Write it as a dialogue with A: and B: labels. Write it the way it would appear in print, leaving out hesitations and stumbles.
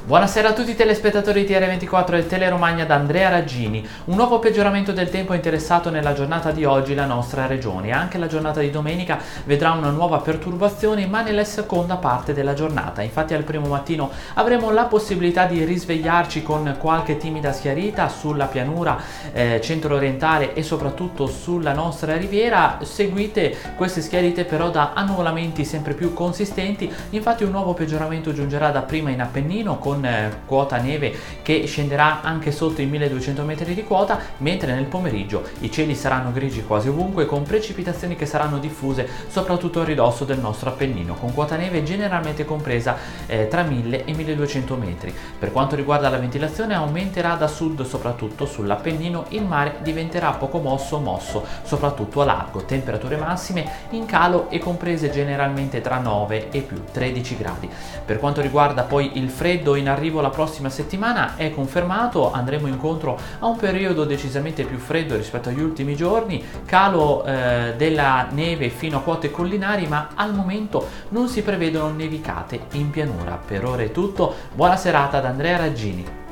A: Buonasera a tutti i telespettatori di TR24 e Teleromagna da Andrea Raggini. Un nuovo peggioramento del tempo ha interessato nella giornata di oggi la nostra regione. Anche la giornata di domenica vedrà una nuova perturbazione, ma nella seconda parte della giornata. Infatti al primo mattino avremo la possibilità di risvegliarci con qualche timida schiarita sulla pianura centro-orientale e soprattutto sulla nostra riviera, seguite queste schiarite però da annuvolamenti sempre più consistenti. Infatti un nuovo peggioramento giungerà dapprima in Appennino con quota neve che scenderà anche sotto i 1200 metri di quota, mentre nel pomeriggio i cieli saranno grigi quasi ovunque, con precipitazioni che saranno diffuse soprattutto a ridosso del nostro Appennino, con quota neve generalmente compresa tra 1000 e 1200 metri. Per quanto riguarda la ventilazione, aumenterà da sud soprattutto sull'Appennino, il mare diventerà poco mosso soprattutto a largo, temperature massime in calo e comprese generalmente tra 9 e più 13 gradi. Per quanto riguarda poi il freddo in arrivo la prossima settimana, è confermato, andremo incontro a un periodo decisamente più freddo rispetto agli ultimi giorni, calo della neve fino a quote collinari, ma al momento non si prevedono nevicate in pianura. Per ora è tutto, buona serata da Andrea Raggini.